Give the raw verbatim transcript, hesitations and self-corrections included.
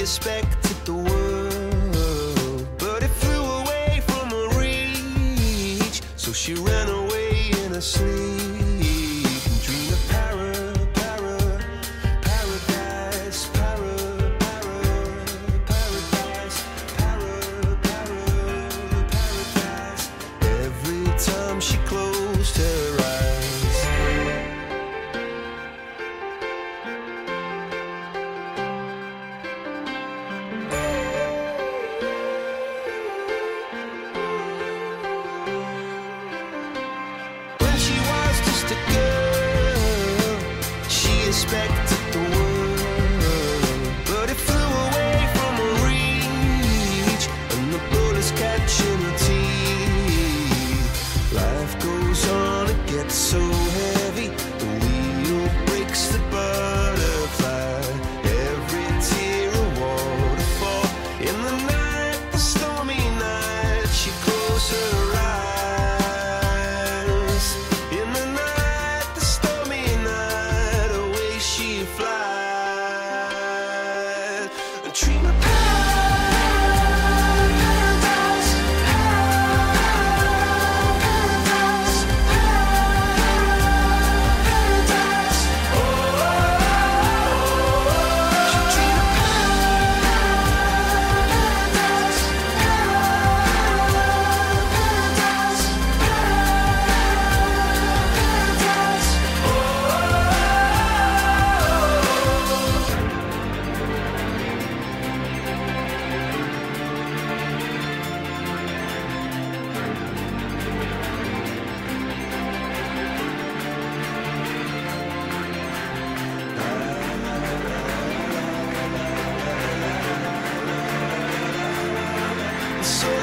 expected the world, but it flew away from her reach. So she ran away in her sleep and dreamed of para, para, paradise, para, para, paradise, para, para, paradise. Every time she closed her eyes, when she was just a girl, she expected the world, but it flew away from her reach, and the bullets catching her teeth. Life goes on, it gets so heavy, the wheel breaks the butterfly. Every tear a waterfall. In the night, the stormy night, she closed her eyes. In the night, the stormy night, away she flies. A dream of paradise, paradise, paradise. Oh, she dreamed of paradise, paradise, paradise. So